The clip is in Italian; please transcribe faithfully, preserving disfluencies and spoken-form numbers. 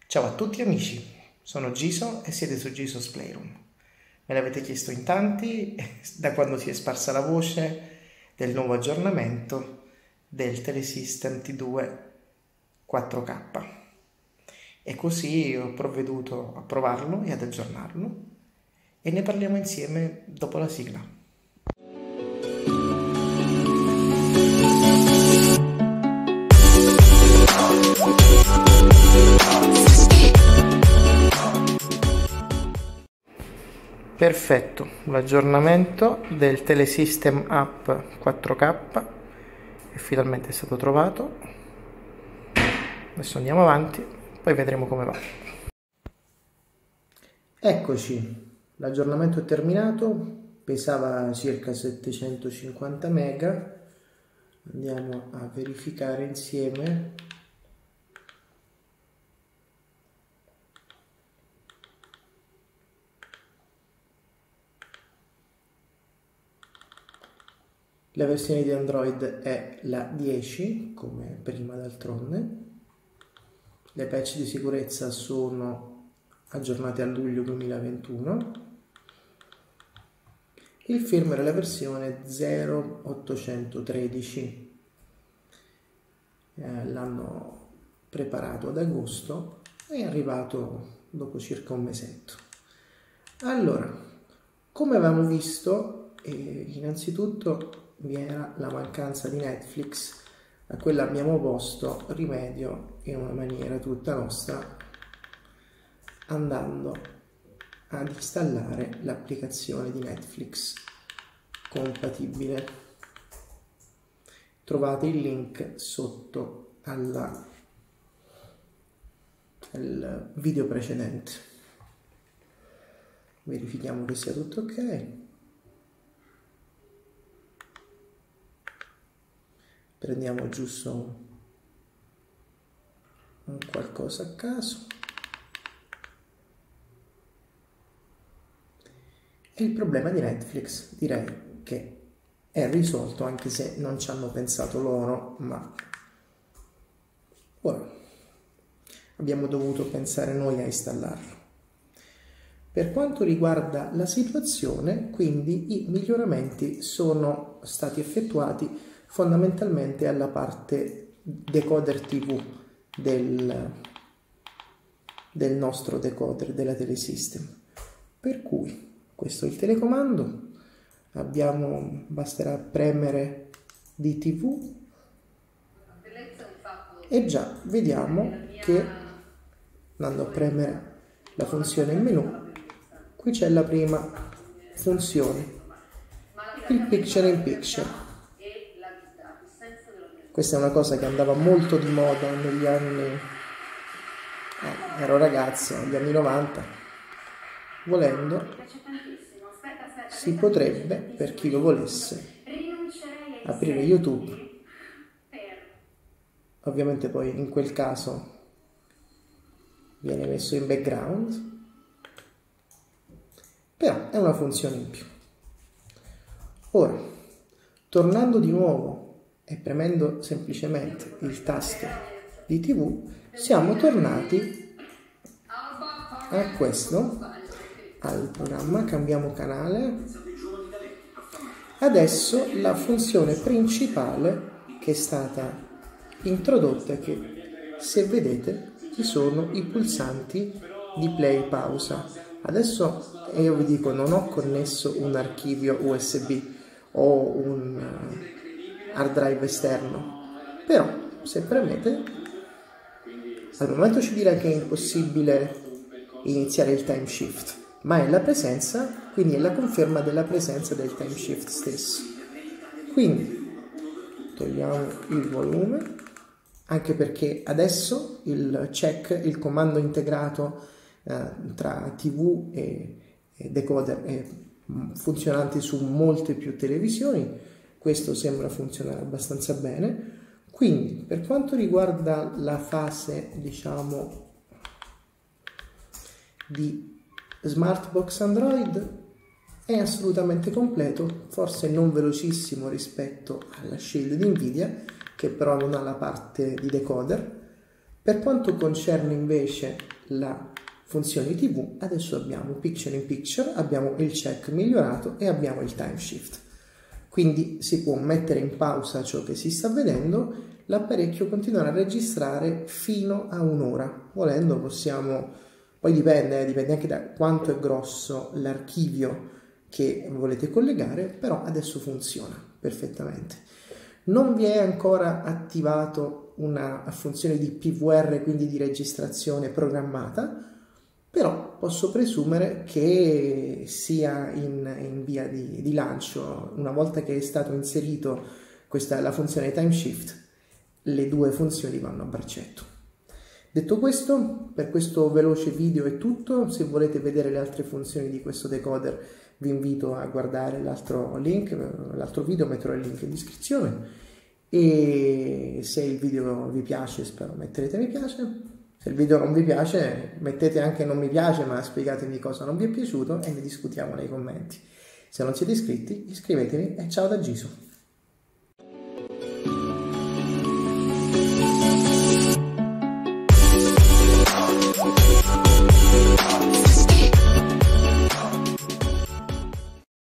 Ciao a tutti amici, sono Giso e siete su Giso's Playroom. Me l'avete chiesto in tanti da quando si è sparsa la voce del nuovo aggiornamento del Telesystem T due quattro K. E così ho provveduto a provarlo e ad aggiornarlo e ne parliamo insieme dopo la sigla. Perfetto, l'aggiornamento del Telesystem App quattro K è finalmente stato trovato. Adesso andiamo avanti, poi vedremo come va. Eccoci, l'aggiornamento è terminato, pesava circa settecentocinquanta mega. Andiamo a verificare insieme. La versione di Android è la dieci, come prima d'altronde. Le patch di sicurezza sono aggiornate a luglio duemilaventuno. Il firmware è la versione zero ottocentotredici. Eh, l'hanno preparato ad agosto e è arrivato dopo circa un mesetto. Allora, come avevamo visto, eh, innanzitutto vi era la mancanza di Netflix, a quella abbiamo posto rimedio in una maniera tutta nostra, andando ad installare l'applicazione di Netflix compatibile. Trovate il link sotto alla, al video precedente. Verifichiamo che sia tutto ok. Prendiamo giusto un qualcosa a caso. E il problema di Netflix direi che è risolto, anche se non ci hanno pensato loro, ma ora abbiamo dovuto pensare noi a installarlo. Per quanto riguarda la situazione, quindi i miglioramenti sono stati effettuati fondamentalmente alla parte decoder tivù del, del nostro decoder della Telesystem. Per cui questo è il telecomando, abbiamo, basterà premere di tivù e già vediamo che, andando a premere la funzione in menu, qui c'è la prima funzione, il picture in picture. Questa è una cosa che andava molto di moda negli anni, eh, ero ragazzo, negli anni novanta. Volendo, si potrebbe, per chi lo volesse, aprire YouTube. Ovviamente poi in quel caso viene messo in background, però è una funzione in più. Ora, tornando di nuovo e premendo semplicemente il tasto di tivù, siamo tornati a questo, al programma, cambiamo canale. Adesso la funzione principale che è stata introdotta è che, se vedete, ci sono i pulsanti di play pausa. Adesso io vi dico, non ho connesso un archivio U S B o un hard drive esterno, però se premete, al momento ci dirà che è impossibile iniziare il time shift, ma è la presenza, quindi è la conferma della presenza del time shift stesso. Quindi togliamo il volume, anche perché adesso il check, il comando integrato eh, tra tivù e, e decoder è funzionante su molte più televisioni. Questo sembra funzionare abbastanza bene. Quindi, per quanto riguarda la fase, diciamo, di Smartbox Android, è assolutamente completo, forse non velocissimo rispetto alla Shield di Nvidia, che però non ha la parte di decoder. Per quanto concerne invece la funzione T V, adesso abbiamo Picture in Picture, abbiamo il check migliorato e abbiamo il time shift. Quindi si può mettere in pausa ciò che si sta vedendo, l'apparecchio continuerà a registrare fino a un'ora. Volendo possiamo, poi dipende, eh, dipende anche da quanto è grosso l'archivio che volete collegare, però adesso funziona perfettamente. Non vi è ancora attivato una funzione di P V R, quindi di registrazione programmata, però posso presumere che sia in, in via di, di lancio. Una volta che è stato inserito questa, la funzione time shift, le due funzioni vanno a braccetto. Detto questo, per questo veloce video è tutto. Se volete vedere le altre funzioni di questo decoder vi invito a guardare l'altro link, l'altro video, metterò il link in descrizione, e se il video vi piace spero metterete mi piace. Se il video non vi piace, mettete anche non mi piace, ma spiegatemi cosa non vi è piaciuto e ne discutiamo nei commenti. Se non siete iscritti, iscrivetevi e ciao da Giso.